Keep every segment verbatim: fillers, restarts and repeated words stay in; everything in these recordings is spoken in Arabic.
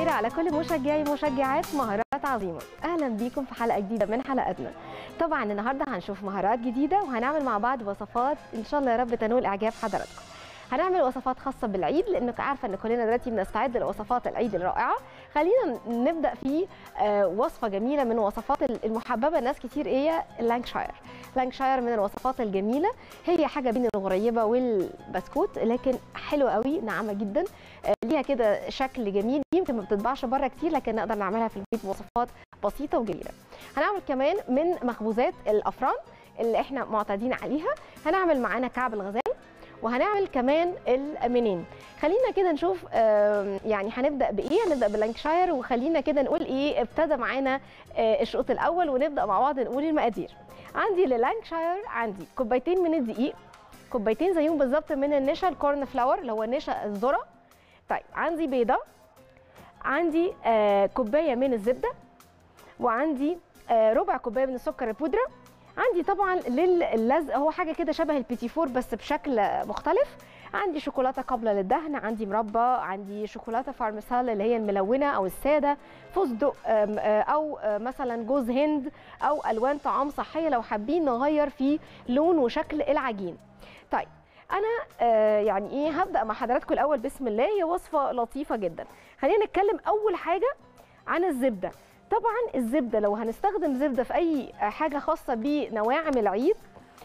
الخير على كل مشجعي ومشجعات مهارات عظيمة. أهلا بيكم في حلقة جديدة من حلقاتنا. طبعا النهاردة هنشوف مهارات جديدة وهنعمل مع بعض وصفات إن شاء الله يا رب تنول إعجاب حضراتكم. هنعمل وصفات خاصة بالعيد لأنك عارفة إن كلنا دلوقتي بنستعد لوصفات العيد الرائعة. خلينا نبدأ في وصفة جميلة من وصفات المحببة لناس كتير، هي اللانكشاير. لانكشاير من الوصفات الجميلة، هي حاجة بين الغريبة والبسكوت لكن حلوة قوي، ناعمة جدا، ليها كده شكل جميل، يمكن ما بتتباعش بره كتير لكن نقدر نعملها في البيت بوصفات بسيطة وجميلة. هنعمل كمان من مخبوزات الأفران اللي احنا معتادين عليها، هنعمل معانا كعب الغزال وهنعمل كمان المنين. خلينا كده نشوف يعني هنبدا بايه. هنبدا باللانكشاير، وخلينا كده نقول ايه ابتدى معانا الشوط الاول ونبدا مع بعض نقول المقادير. عندي للانكشاير عندي كوبايتين من الدقيق، كوبايتين زيهم بالظبط من النشا الكورن فلاور اللي هو نشا الذره. طيب عندي بيضه، عندي كوبايه من الزبده، وعندي ربع كوبايه من السكر البودره. عندي طبعا لللزق هو حاجه كده شبه البيتي فور بس بشكل مختلف. عندي شوكولاته قابله للدهن، عندي مربى، عندي شوكولاته فارميسال اللي هي الملونه او الساده، فستق او مثلا جوز هند او الوان طعام صحيه لو حابين نغير في لون وشكل العجين. طيب انا يعني ايه هبدا مع حضراتكم الاول بسم الله. هي وصفه لطيفه جدا. خلينا نتكلم اول حاجه عن الزبده. طبعا الزبده لو هنستخدم زبده في اي حاجه خاصه بنواعم العيد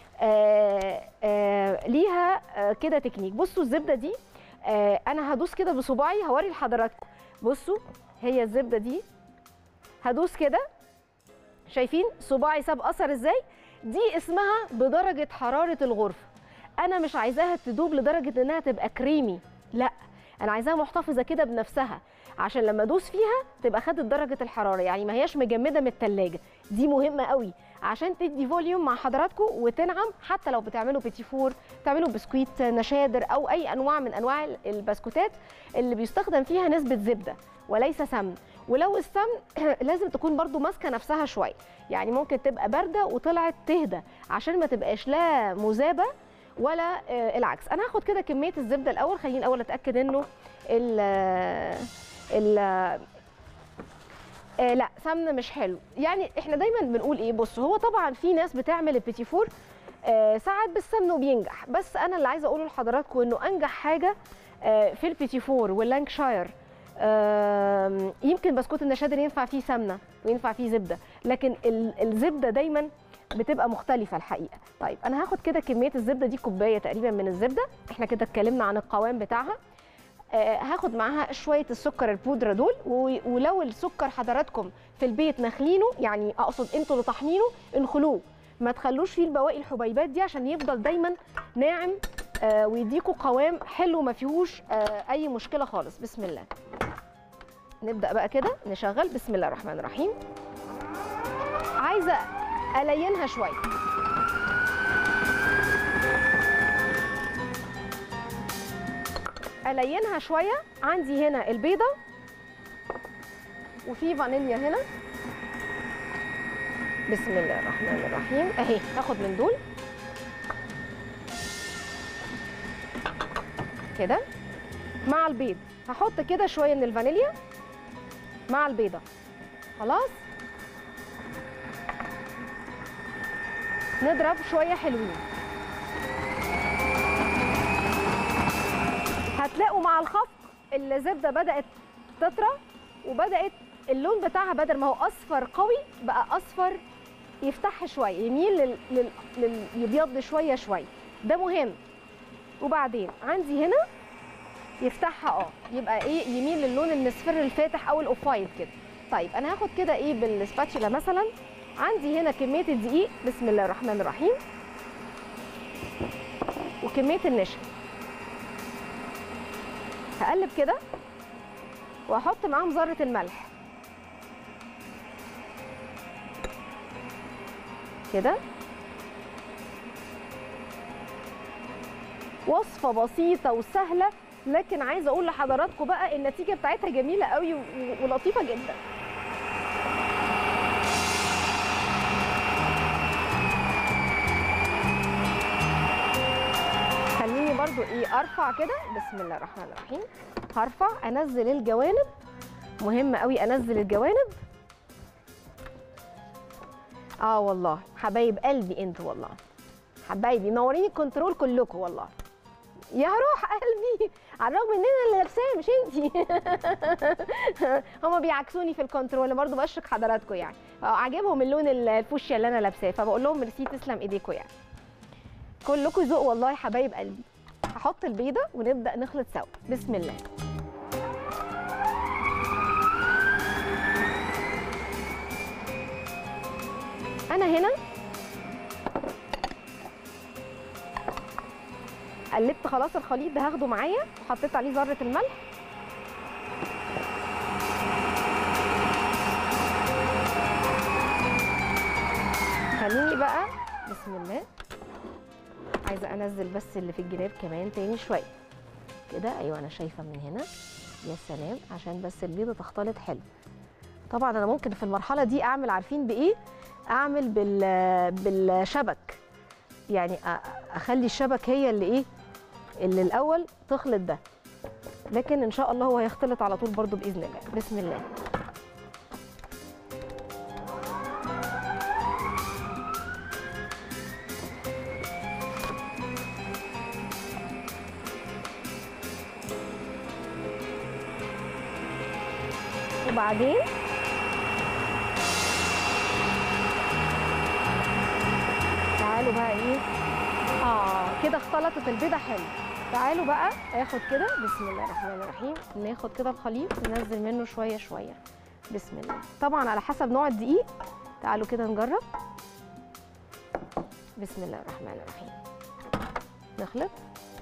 آآ آآ ليها كده تكنيك. بصوا الزبده دي انا هدوس كده بصباعي هوري لحضراتكم. بصوا هي الزبده دي هدوس كده، شايفين صباعي ساب اثر ازاي؟ دي اسمها بدرجه حراره الغرفه. انا مش عايزاها تدوب لدرجه انها تبقى كريمي، لا انا عايزاها محتفظه كده بنفسها عشان لما ادوس فيها تبقى خدت درجه الحراره، يعني ما هياش مجمده من الثلاجه. دي مهمه قوي عشان تدي فوليوم مع حضراتكم وتنعم. حتى لو بتعملوا بيتي فور، تعملوا بسكويت نشادر او اي انواع من انواع البسكوتات اللي بيستخدم فيها نسبه زبده وليس سمن. ولو السمن لازم تكون برضو ماسكه نفسها شويه، يعني ممكن تبقى بارده وطلعت تهدى عشان ما تبقاش لا مذابه ولا العكس. انا هاخد كده كميه الزبده الاول. خليني الاول اتاكد انه ال ال آه لا سمنه مش حلو. يعني احنا دايما بنقول ايه، بصوا هو طبعا في ناس بتعمل البيتي فور آه ساعات بالسمن وبينجح، بس انا اللي عايزه اقوله لحضراتكم انه انجح حاجه آه في البيتي فور واللانكشاير آه يمكن بسكوت النشادر ينفع فيه سمنه وينفع فيه زبده، لكن الزبده دايما بتبقى مختلفه الحقيقه. طيب انا هاخد كده كميه الزبده دي، كوبايه تقريبا من الزبده. احنا كده اتكلمنا عن القوام بتاعها. آه هاخد معاها شويه السكر البودره دول، ولو السكر حضراتكم في البيت نخلينه، يعني اقصد انتوا اللي طحنينه، انخلوه، ما تخلوش فيه البواقي الحبيبات دي عشان يفضل دايما ناعم آه ويديكوا قوام حلو ما فيهوش آه اي مشكله خالص. بسم الله نبدا بقى كده نشغل. بسم الله الرحمن الرحيم. عايزه الينها شويه، الينها شويه. عندي هنا البيضه وفي فانيليا هنا. بسم الله الرحمن الرحيم. اهي هاخد من دول كده مع البيض. هحط كده شويه من الفانيليا مع البيضه. خلاص نضرب شويه حلوين. هتلاقوا مع الخفق الزبده بدات تطرى وبدات اللون بتاعها بدل ما هو اصفر قوي بقى اصفر يفتح شويه، يميل لل... لل... لل... يبيض شويه شويه. ده مهم. وبعدين عندي هنا يفتحها اه يبقى ايه، يميل للون المصفر الفاتح او الاوف وايت كده. طيب انا هاخد كده ايه بالسباتشولا مثلا. عندي هنا كميه الدقيق، بسم الله الرحمن الرحيم، وكميه النشا. هقلب كده واحط معاهم ذره الملح كده. وصفه بسيطه وسهله، لكن عايزه اقول لحضراتكم بقى النتيجه بتاعتها جميله قوي ولطيفه جدا. خليني برضو ايه ارفع كده. بسم الله الرحمن الرحيم. هرفع انزل الجوانب مهم قوي انزل الجوانب. اه والله حبايب قلبي انتوا، والله حبايبي منورين الكنترول كلكم والله. يا روح قلبي، على الرغم ان انا اللي لابساه مش انتي. هما بيعكسوني في الكنترول برضه، بشرك حضراتكم يعني عاجبهم اللون الفوشيا اللي انا لابساه، فبقول لهم ميرسي تسلم ايديكم يعني. كلكم ذوق والله حبايب قلبي. هحط البيضه ونبدا نخلط سوا. بسم الله. انا هنا قلبت خلاص الخليط ده، هاخده معايا وحطيت عليه ذره الملح. خليني بقى بسم الله، عايزه انزل بس اللي في الجناب كمان تاني شويه كده. ايوه انا شايفه من هنا، يا سلام، عشان بس البيضه تختلط حلو. طبعا انا ممكن في المرحله دي اعمل، عارفين بايه؟ اعمل بال بالشبك، يعني اخلي الشبك هي اللي ايه اللي الاول تخلط ده، لكن ان شاء الله هو هيختلط على طول برضو باذن الله. بسم الله. وبعدين تعالوا بقى ايه، اه كده اختلطت البيضه حلو. تعالوا بقى اخد كده بسم الله الرحمن الرحيم، ناخد كده الخليط ننزل منه شويه شويه. بسم الله. طبعا على حسب نوع الدقيق. تعالوا كده نجرب. بسم الله الرحمن الرحيم. نخلط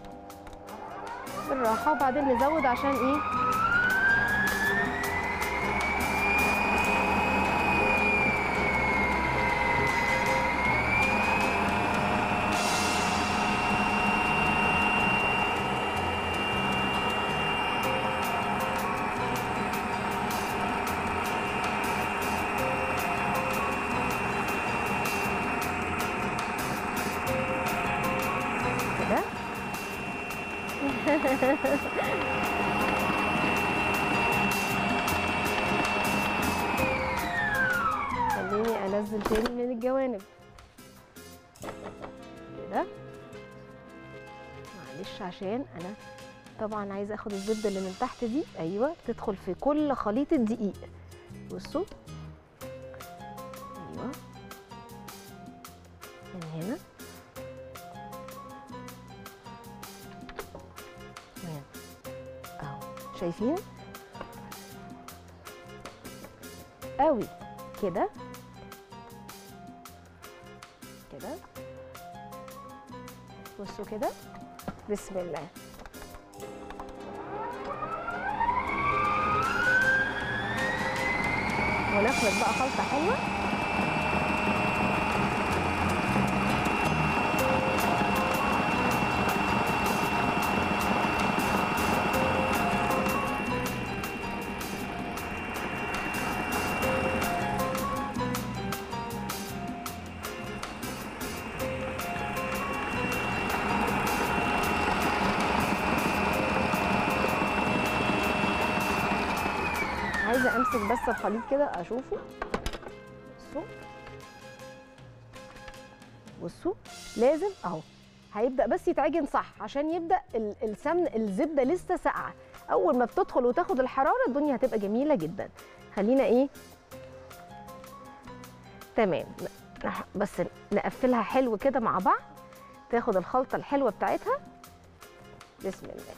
بالراحه وبعدين نزود عشان ايه، خليني انزل تاني من الجوانب كده، معلش عشان انا طبعا عايزه اخد الزبده اللي من تحت دي، ايوه تدخل في كل خليط الدقيق. بصوا ايوه من هنا اهو، شايفين قوي كده كده. بصوا كده بسم الله. ونخلط بقى خلطه حلوه. عايزه امسك بس الخليط كده اشوفه. بصوا بصوا لازم اهو هيبدا بس يتعجن صح، عشان يبدا السمن الزبده لسه ساقعه، اول ما بتدخل وتاخد الحراره الدنيا هتبقى جميله جدا. خلينا ايه تمام، بس نقفلها حلو كده مع بعض، تاخد الخلطه الحلوه بتاعتها. بسم الله.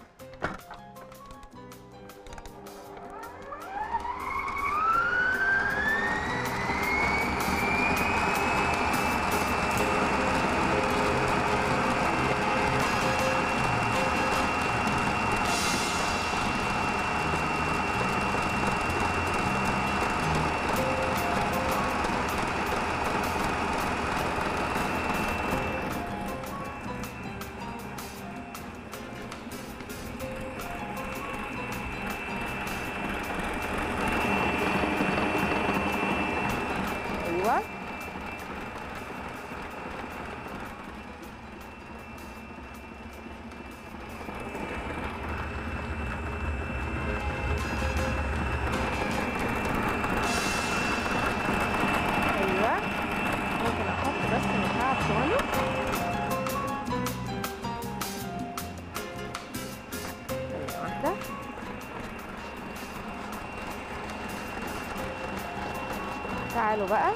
تعالوا بقى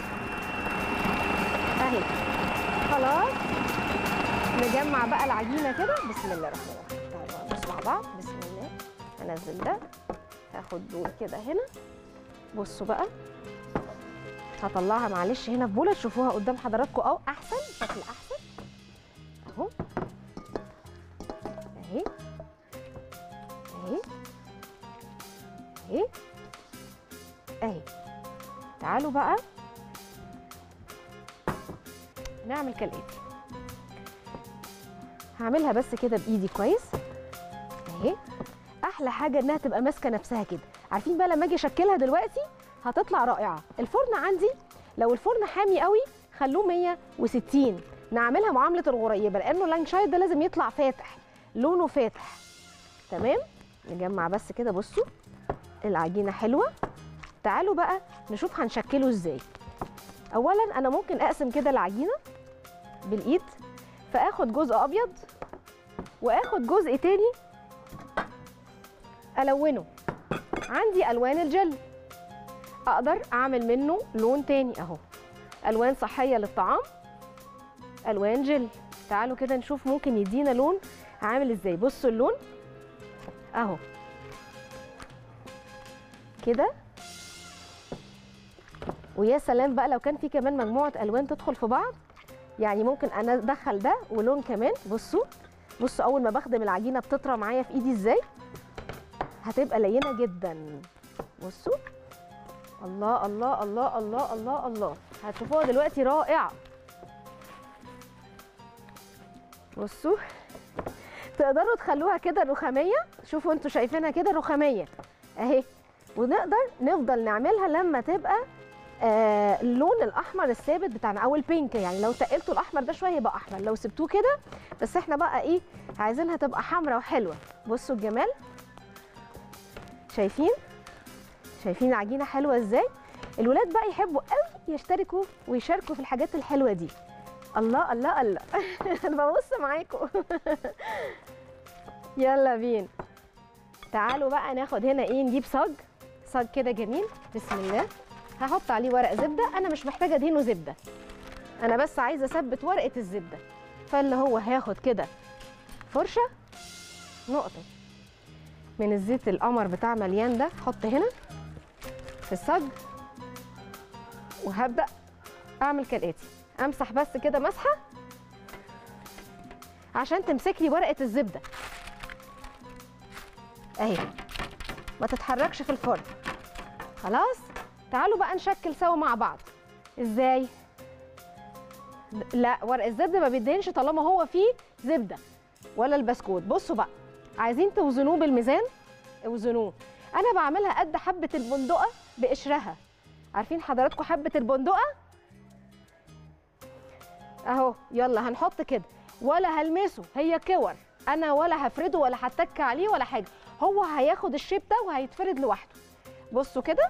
اهي خلاص. نجمع بقى العجينه كده. بسم الله الرحمن الرحيم. تعالوا بقى نبص مع بعض. بسم الله. هنزل ده، هاخد دول كده هنا. بصوا بقى هطلعها معلش هنا في بوله تشوفوها قدام حضراتكم او احسن شكل احسن اهو. اهي اهي اهي اهي. تعالوا بقى نعمل كالاتي. هعملها بس كده بايدي كويس اهي. احلى حاجه انها تبقى ماسكه نفسها كده. عارفين بقى لما اجي اشكلها دلوقتي هتطلع رائعه. الفرن عندي لو الفرن حامي قوي خلوه مية وستين. نعملها معامله الغريبه لانه اللانشاير ده لازم يطلع فاتح، لونه فاتح. تمام. نجمع بس كده. بصوا العجينه حلوه. تعالوا بقى نشوف هنشكله ازاي. اولا انا ممكن اقسم كده العجينه بالايد، فاخد جزء ابيض واخد جزء تاني الونه. عندي الوان الجل اقدر اعمل منه لون تاني اهو. الوان صحيه للطعام، الوان جل. تعالوا كده نشوف ممكن يدينا لون عامل ازاي. بصوا اللون اهو كده. ويا سلام بقى لو كان في كمان مجموعه الوان تدخل في بعض، يعني ممكن انا ادخل ده ولون كمان. بصوا بصوا اول ما بخدم العجينه بتطرى معايا في ايدي ازاي، هتبقى لينه جدا. بصوا الله الله الله الله الله الله، هتشوفوها دلوقتي رائعه. بصوا تقدروا تخلوها كده رخاميه. شوفوا انتوا شايفينها كده رخاميه اهي. ونقدر نفضل نعملها لما تبقى آه اللون الاحمر الثابت بتاعنا او البينك. يعني لو تقلتوا الاحمر ده شويه يبقى احمر، لو سبتوه كده بس احنا بقى ايه عايزينها تبقى حمراء وحلوه. بصوا الجمال. شايفين شايفين العجينه حلوه ازاي. الولاد بقى يحبوا قوي يشتركوا ويشاركوا في الحاجات الحلوه دي. الله الله الله. انا ببص معاكم. يلا بينا. تعالوا بقى ناخد هنا ايه، نجيب صاج صاج كده جميل. بسم الله. هحط عليه ورق زبده. انا مش محتاجه ادهنه زبده، انا بس عايزه اثبت ورقه الزبده. فاللي هو هاخد كده فرشه نقطه من الزيت القمر بتاع مليان ده، احط هنا في الصاج وهبدا اعمل كالاتي. امسح بس كده مسحه عشان تمسك لي ورقه الزبده اهي، ما تتحركش في الفرن. خلاص. تعالوا بقى نشكل سوا مع بعض. ازاي؟ لا ورق الزبده ما بيدهنش طالما هو فيه زبده ولا البسكوت. بصوا بقى عايزين توزنوه بالميزان اوزنوه. انا بعملها قد حبه البندقه بقشرها. عارفين حضراتكم حبه البندقه اهو. يلا هنحط كده ولا هلمسه، هي كور. انا ولا هفرده ولا هتك عليه ولا حاجه، هو هياخد الشيب ده وهيتفرد لوحده. بصوا كده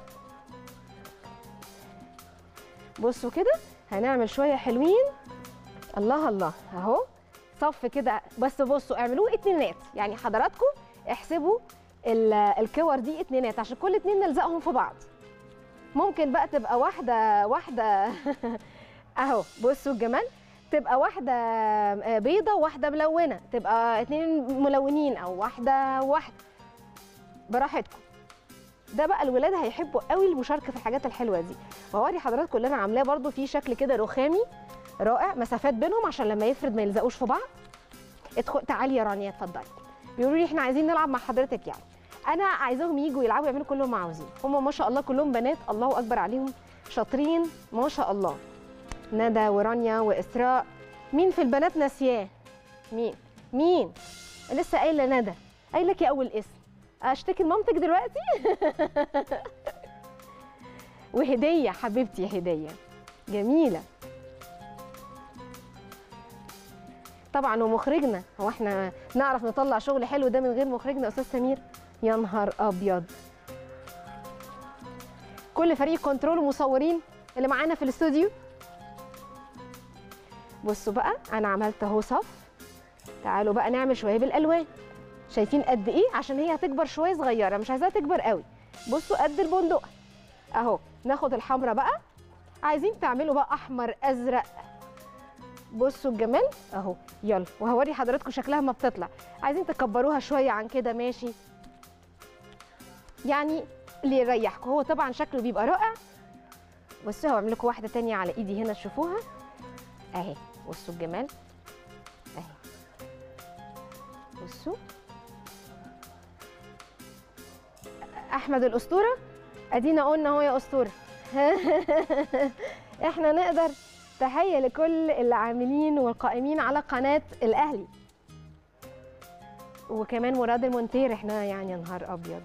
بصوا كده. هنعمل شويه حلوين. الله الله اهو صف كده. بس بصوا اعملوه اتنينات، يعني حضراتكم احسبوا الكور دي اتنينات عشان كل اتنين نلزقهم في بعض. ممكن بقى تبقى واحده واحده اهو. بصوا الجمال. تبقى واحده بيضه وواحده ملونه، تبقى اتنين ملونين او واحده واحده براحتكم. ده بقى الولاد هيحبوا قوي المشاركه في الحاجات الحلوه دي. وهوري حضراتكم اللي انا عاملاه برده في شكل كده رخامي رائع، مسافات بينهم عشان لما يفرد ما يلزقوش في بعض. ادخل تعالي يا رانيا اتفضلي. بيقولوا لي احنا عايزين نلعب مع حضرتك، يعني انا عايزاهم يجوا يلعبوا يعملوا كل اللي هم عاوزين. هم ما شاء الله كلهم بنات، الله اكبر عليهم، شاطرين ما شاء الله. ندى ورانيا واسراء. مين في البنات ناسياه؟ مين مين لسه قايله؟ ندى قايله لك اول اسم. اشتكي لمامتك دلوقتي. وهديه حبيبتي، هديه جميله طبعا. ومخرجنا، هو احنا نعرف نطلع شغل حلو ده من غير مخرجنا استاذ سمير؟ يا نهار ابيض. كل فريق كنترول ومصورين اللي معانا في الاستوديو. بصوا بقى انا عملت اهو صف. تعالوا بقى نعمل شويه بالالوان. شايفين قد ايه؟ عشان هي هتكبر شويه صغيره، مش عايزاها تكبر قوي. بصوا قد البندقه اهو. ناخد الحمراء بقى عايزين تعملوا بقى احمر ازرق، بصوا الجمال اهو. يلا وهوري حضراتكم شكلها ما بتطلع. عايزين تكبروها شويه عن كده ماشي، يعني اللي يريحكم. هو طبعا شكله بيبقى رائع. بصوا هعمل لكم واحده تانية على ايدي هنا تشوفوها اهي. بصوا الجمال اهي، بصوا. احمد الاسطوره، ادينا قلنا اهو يا اسطوره. احنا نقدر. تحيه لكل اللي عاملين والقائمين على قناه الاهلي، وكمان مراد المونتير. احنا يعني يا نهار ابيض،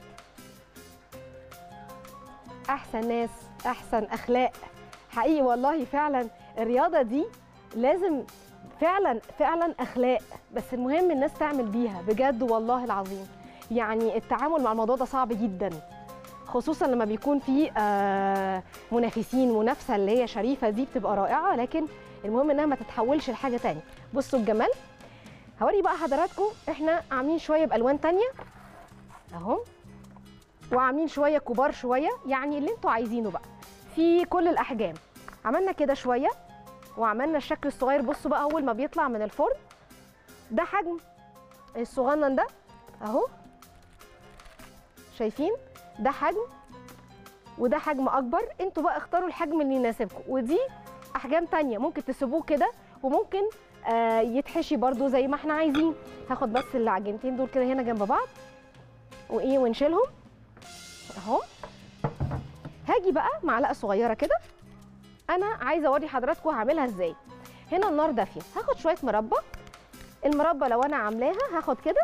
احسن ناس، احسن اخلاق حقيقي والله. فعلا الرياضه دي لازم فعلا فعلا اخلاق، بس المهم الناس تعمل بيها بجد والله العظيم. يعني التعامل مع الموضوع ده صعب جدا، خصوصا لما بيكون في آه منافسين. منافسه اللي هي شريفه دي بتبقى رائعه، لكن المهم انها ما تتحولش لحاجه تانية. بصوا الجمال. هوري بقى حضراتكم احنا عاملين شويه بالوان تانية اهو، وعاملين شويه كبار شويه، يعني اللي انتوا عايزينه بقى في كل الاحجام. عملنا كده شويه وعملنا الشكل الصغير. بصوا بقى اول ما بيطلع من الفرن ده حجم الصغنن ده اهو، شايفين؟ ده حجم وده حجم اكبر. انتوا بقى اختاروا الحجم اللي يناسبكم. ودي احجام تانية ممكن تسيبوه كده، وممكن آه يتحشي برده زي ما احنا عايزين. هاخد بس العجينتين دول كده هنا جنب بعض وايه ونشيلهم اهو. هاجي بقى معلقه صغيره كده، انا عايزه اوري حضراتكم هعملها ازاي. هنا النار دافيه، هاخد شويه مربى. المربى لو انا عاملاها هاخد كده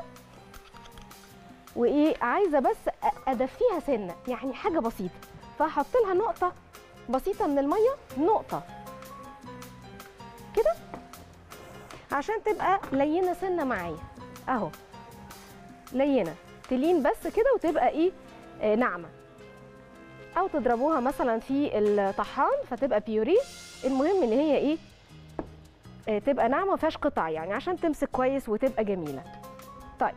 وايه، عايزه بس ادفيها سنه، يعني حاجه بسيطه. فهحط لها نقطه بسيطه من الميه، نقطه كده عشان تبقى لينه سنه معايا اهو، لينه تلين بس كده وتبقى ايه آه ناعمه. او تضربوها مثلا في الطحان فتبقى بيوري. المهم ان هي ايه آه تبقى ناعمه ما فيهاش قطع، يعني عشان تمسك كويس وتبقى جميله. طيب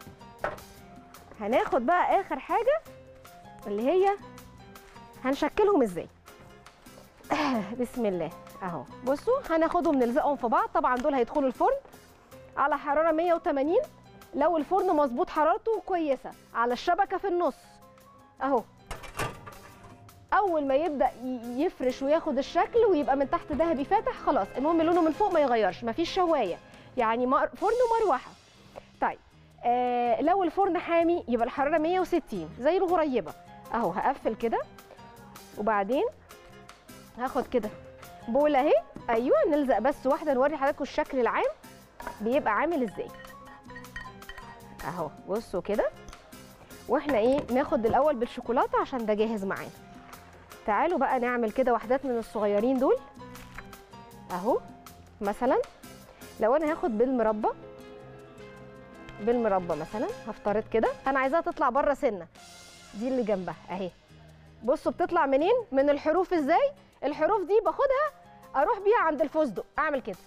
هناخد بقى اخر حاجه اللي هي هنشكلهم ازاي. بسم الله اهو. بصوا هناخدهم نلزقهم في بعض. طبعا دول هيدخلوا الفرن على حراره مية وتمانين، لو الفرن مظبوط حرارته كويسه، على الشبكه في النص اهو. اول ما يبدا يفرش وياخد الشكل ويبقى من تحت ذهبي فاتح، خلاص. المهم لونه من فوق ما يغيرش، مفيش شوايه، يعني فرن ومروحه. طيب آه لو الفرن حامي يبقى الحراره مية وستين زي الغريبه اهو. هقفل كده وبعدين هاخد كده بوله اهي. ايوه نلزق بس واحده نوري حضراتكم الشكل العام بيبقى عامل ازاي اهو. بصوا كده. واحنا ايه ناخد الاول بالشوكولاته عشان ده جاهز معانا. تعالوا بقى نعمل كده وحدات من الصغيرين دول اهو. مثلا لو انا هاخد بالمربى، بالمربى مثلا هفترض كده انا عايزاها تطلع بره سنه، دي اللي جنبها اهي. بصوا بتطلع منين؟ من الحروف. ازاي الحروف دي باخدها اروح بيها عند الفستق، اعمل كده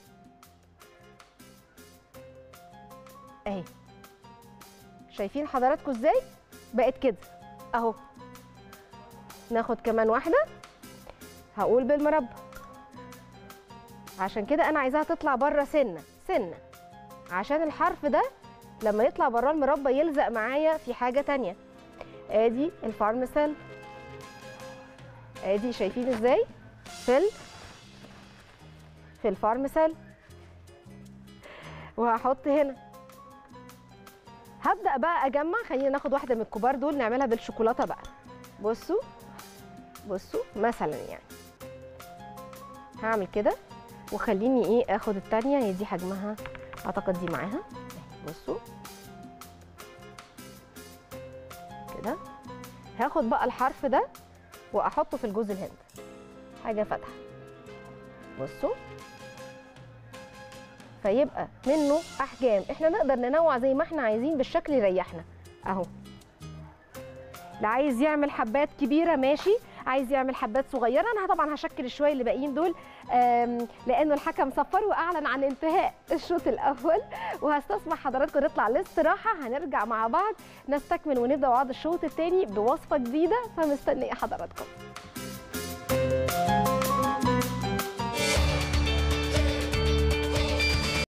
اهي. شايفين حضراتكم ازاي بقت كده اهو. ناخد كمان واحده، هقول بالمربى عشان كده انا عايزاها تطلع بره سنه سنه، عشان الحرف ده لما يطلع بره المربى يلزق معايا في حاجه تانية. ادي الفارمسيل، ادي شايفين ازاي في في الفارمسيل. وهحط هنا. هبدا بقى اجمع. خلينا ناخد واحده من الكبار دول نعملها بالشوكولاته بقى. بصوا بصوا مثلا يعني هعمل كده وخليني ايه اخد التانية. هي دي حجمها اعتقد دي معاها. بصوا كده. هاخد بقى الحرف ده واحطه في الجوز الهند، حاجه فاتحه. بصوا فيبقى منه احجام. احنا نقدر ننوع زي ما احنا عايزين بالشكل يريحنا اهو. اللي عايز يعمل حبات كبيره ماشي، عايز يعمل حبات صغيره. انا طبعا هشكل الشويه اللي باقيين دول لانه الحكم صفر واعلن عن انتهاء الشوط الاول، وهستسمح حضراتكم نطلع للاستراحه. هنرجع مع بعض نستكمل ونبدا بعض الشوط الثاني بوصفه جديده، فمستنيه حضراتكم.